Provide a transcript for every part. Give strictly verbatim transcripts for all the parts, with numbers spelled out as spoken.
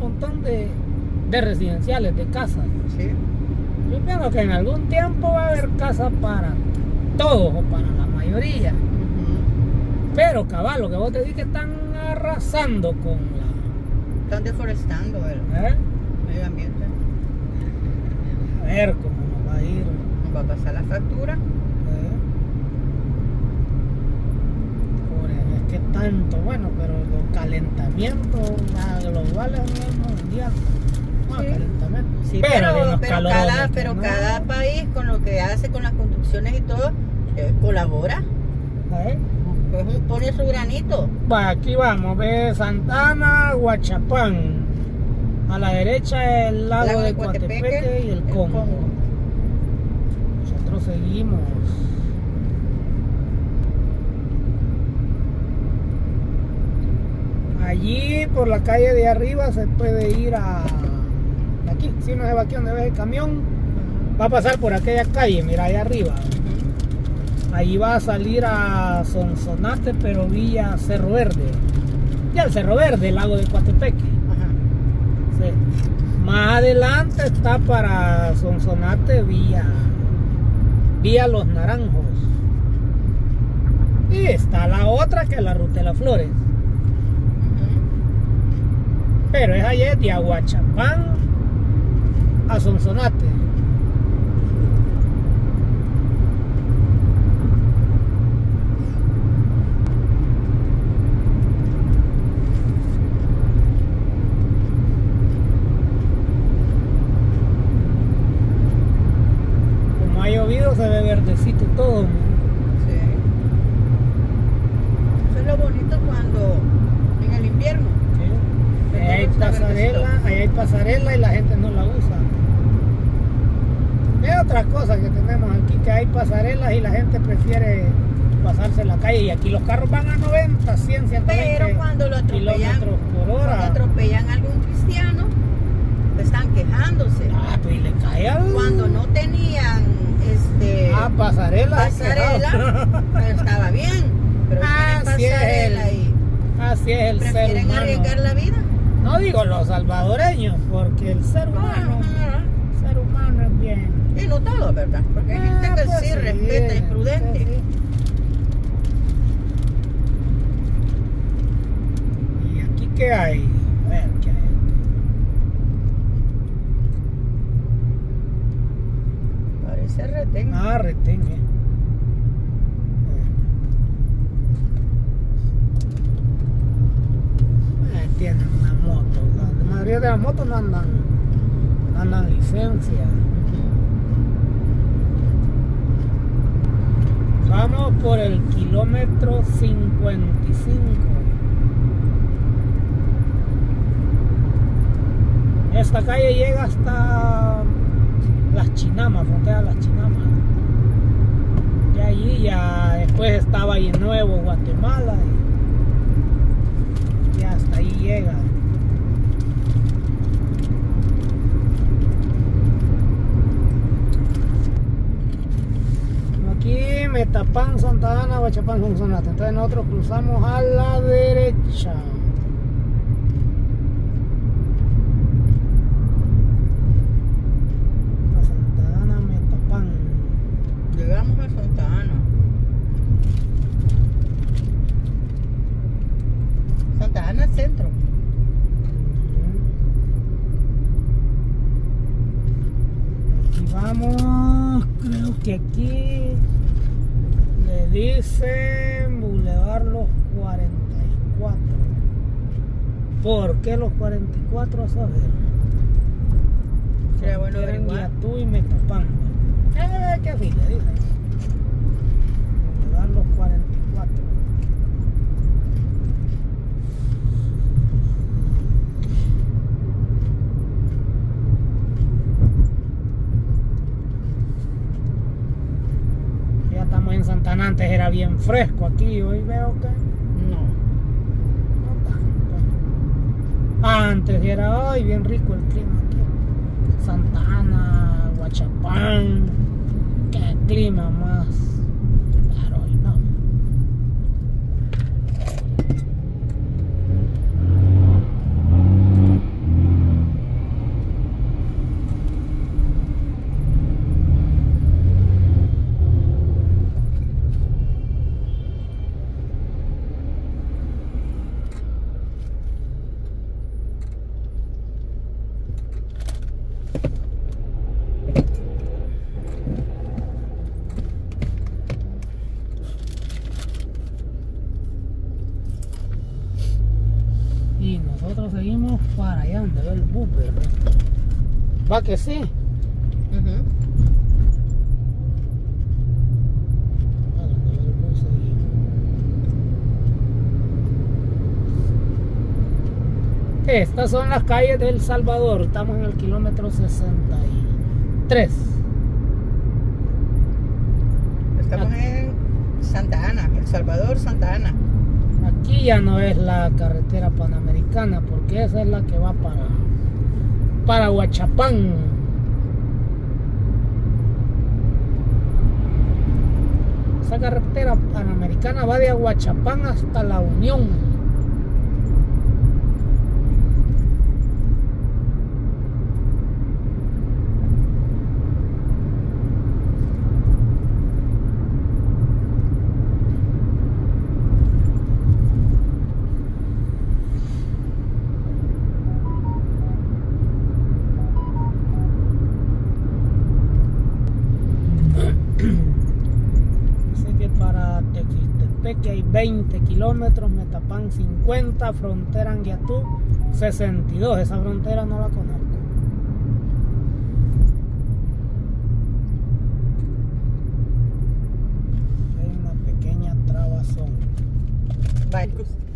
montón de, de residenciales, de casas. Sí. Yo pienso que en algún tiempo va a haber casas para todos o para la mayoría. Uh-huh. Pero cabal, lo que vos te dices que están arrasando con la... Están deforestando el ¿Eh? medio ambiente. A ver cómo nos va a ir. Nos va a pasar la factura. ¿Eh? Por es que tanto, bueno, pero los calentamientos globales a nivel mundial. No, Sí. calentamiento. Sí, pero, pero, de unos pero, calorones cada, que pero no. cada país con lo que hace, con las construcciones y todo, eh, colabora. ¿Eh? Pues pone su granito. Va, aquí vamos, ve Santana, Huachapán. A la derecha el lago, Lago de de Coatepeque Coatepeque y el el Congo. Congo. Nosotros seguimos. Allí por la calle de arriba se puede ir a... Aquí, si uno se va aquí donde ve el camión, va a pasar por aquella calle, mira, allá arriba. Allí va a salir a Sonsonate, pero vía Cerro Verde. Ya el Cerro Verde, el lago de Coatepeque. Ajá. Sí. Más adelante está para Sonsonate vía, vía Los Naranjos. Y está la otra que es la Ruta de las Flores. Pero es allá de Aguachapán a Sonsonate. Como ha llovido se ve verdecito todo. Sí. Eso es lo bonito cuando en el invierno. Sí. Ahí hay pasarela, ahí hay pasarela y la gente no la usa. Es otra cosa que tenemos aquí, que hay pasarelas y la gente prefiere pasarse en la calle, y aquí los carros van a noventa, cien, ciento veinte Pero cuando lo atropellan, kilómetros por hora. cuando atropellan a algún cristiano, están quejándose. Ah, pues y le cae al... Cuando no tenían este Ah, pasarela. pasarela, pero estaba bien. Pero Ah, tienen sí es pasarela el- y Así es el ser prefieren humano. arriesgar la vida. No digo los salvadoreños, porque el ser humano, Ajá. el ser humano es bien. Y no todo, ¿verdad? Porque hay gente Ah, que pues sí respeta y es prudente. sí, sí. ¿Y aquí qué hay? A ver, ¿qué hay aquí? Parece retén. Ah, retén, eh. Eh, tienen una moto. La mayoría de las motos no andan, no andan licencia. Vamos por el kilómetro cincuenta y cinco. Esta calle llega hasta Las Chinamas, frontera de Las Chinamas. Y allí ya después estaba Valle Nuevo, Guatemala. Y ya hasta ahí llega. Aquí Metapán, Santa Ana, Huachapán, Sonsonate. Entonces nosotros cruzamos a la derecha. A Santa Ana, Metapán. Llegamos a Santa Ana. Santa Ana Centro. Aquí vamos, creo que aquí le dicen Boulevard Los cuarenta y cuatro. ¿Por qué los cuarenta y cuatro? A saber. Sería bueno Quieren averiguar. Yatú y Metapán. Eh, ¿qué así le dicen? Boulevard Los cuarenta y cuatro. Ya estamos en Santana, antes era bien fresco aquí, hoy veo que No. no tanto. Antes era ay, bien rico el clima aquí. Santa Ana, Huachapán, qué clima más. Pero hoy no. para allá donde ve el bus, ¿verdad? ¿Va que sí? Uh-huh. Ah, donde ve el bus ahí. Estas son las calles de El Salvador. Estamos en el kilómetro sesenta y tres. Estamos en Santa Ana, El Salvador, Santa Ana. Aquí ya no es la carretera panamericana, porque esa es la que va para para Huachapán. Esa carretera panamericana va de Huachapán hasta La Unión. Que hay veinte kilómetros, Metapán cincuenta, frontera Anguiatú sesenta y dos. Esa frontera no la conozco. Hay una pequeña trabazón. Vale.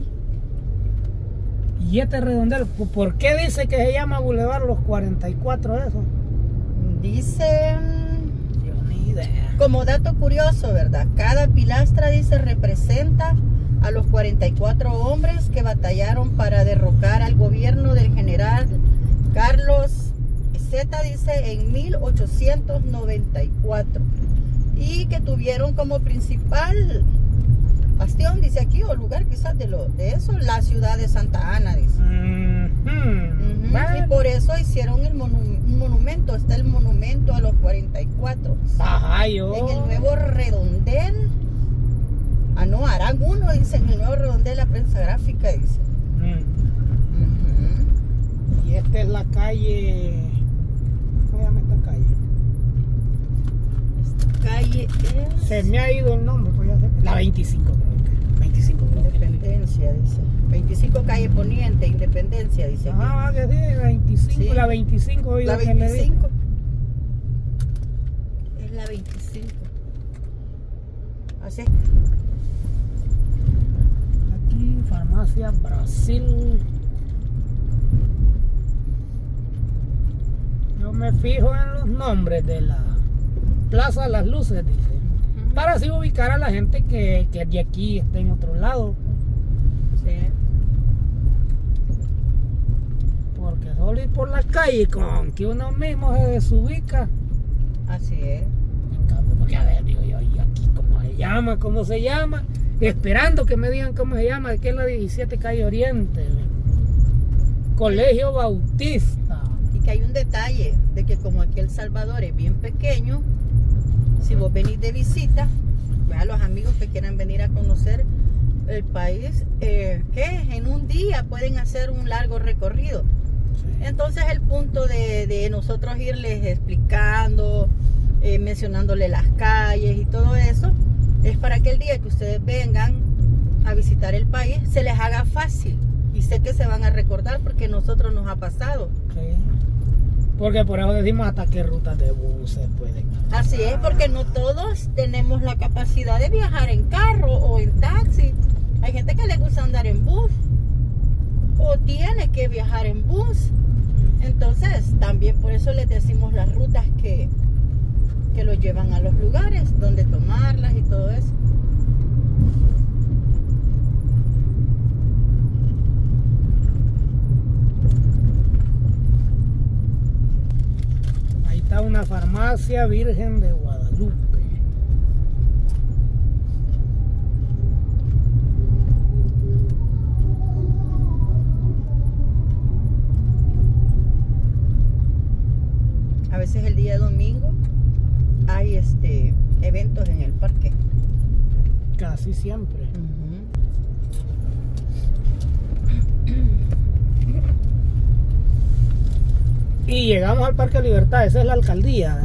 Y este redondel, ¿por qué dice que se llama Boulevard Los cuarenta y cuatro eso? Dicen... Ni idea. Como dato curioso, ¿verdad? Cada pilastra, dice, representa a los cuarenta y cuatro hombres que batallaron para derrocar al gobierno del general Carlos Z, dice, en mil ochocientos noventa y cuatro. Y que tuvieron como principal bastión, dice aquí, o lugar quizás de, lo, de eso, la ciudad de Santa Ana, dice. Mm-hmm. Uh-huh. Bueno. Y por eso hicieron el monu un monumento, está el monumento a los cuarenta y cuatro. Ajá, yo. En el nuevo redondel, ah no, harán uno, dice, en el nuevo redondel la prensa gráfica, dice. Mm. Uh-huh. Y esta es la calle, ¿cómo se llama esta calle? Esta calle es... Se me ha ido el nombre, pues ya sé. La veinticinco, creo que. veinticinco, creo que. Independencia, dice. veinticinco calle Poniente, Independencia, dice. Ah, que sí, veinticinco, sí. La veinticinco. La veinticinco. Es la veinticinco. Así. Aquí, Farmacia Brasil. Yo me fijo en los nombres de la Plaza Las Luces, dice. Uh-huh. Para así ubicar a la gente que, que de aquí esté en otro lado. Sí. Porque solo ir por la calle con que uno mismo se desubica. Así es. En cambio, porque a ver, digo yo, ¿y aquí cómo se llama? ¿Cómo se llama? Esperando que me digan cómo se llama, de que es la diecisiete calle Oriente. Colegio Bautista. Y que hay un detalle, de que como aquí El Salvador es bien pequeño, si vos venís de visita, a los amigos que quieran venir a conocer el país, eh, que en un día pueden hacer un largo recorrido. Sí. Entonces el punto de, de nosotros irles explicando, eh, mencionándole las calles y todo eso, es para que el día que ustedes vengan a visitar el país se les haga fácil. Y sé que se van a recordar porque a nosotros nos ha pasado. Sí. Porque por eso decimos hasta qué rutas de buses pueden haber. Así es, porque no todos tenemos la capacidad de viajar en carro o en taxi. Hay gente que le gusta andar en bus o tiene que viajar en bus. Entonces, también por eso les decimos las rutas que, que los llevan a los lugares, donde tomarlas y todo eso. Ahí está una farmacia Virgen de Guadalupe. A veces el día domingo hay este eventos en el parque. Casi siempre. Uh-huh. Y llegamos al Parque Libertad, esa es la alcaldía.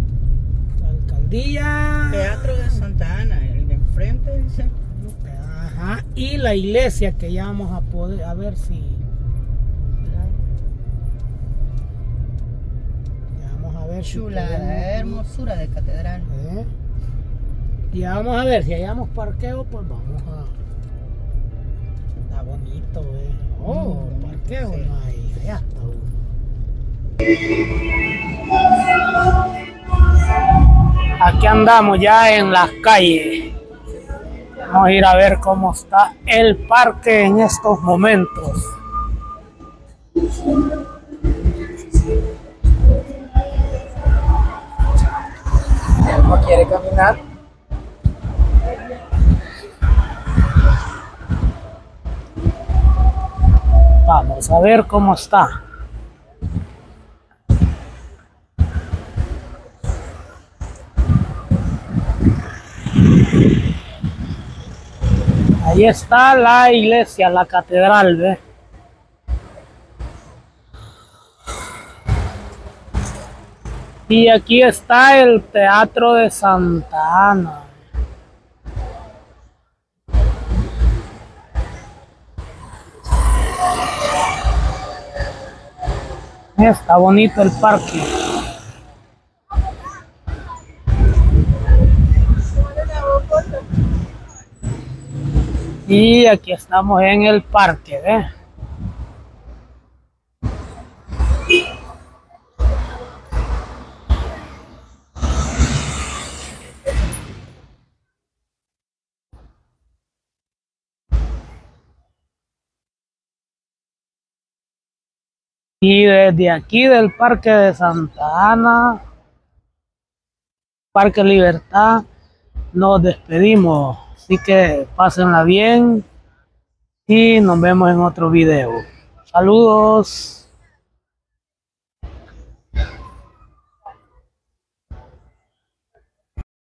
La alcaldía. Teatro de Santa Ana, el de enfrente dice. Ajá, y la iglesia que ya vamos a poder, a ver si... Ya vamos a ver Chula, si podemos... hermosura de catedral. ¿Eh? Ya vamos a ver si hallamos parqueo, pues vamos a... Está bonito, eh. Oh, Mm, parqueo sí. no hay, allá está uno. Aquí andamos ya en las calles. Vamos a ir a ver cómo está el parque en estos momentos. ¿No quiere caminar? Vamos a ver cómo está. Ahí está la iglesia, la catedral, ¿ves? Y aquí está el Teatro de Santa Ana. Está bonito el parque. Y aquí estamos en el parque, ¿ves? Y desde aquí del Parque de Santa Ana, Parque Libertad, nos despedimos. Así que pásenla bien y nos vemos en otro video. Saludos.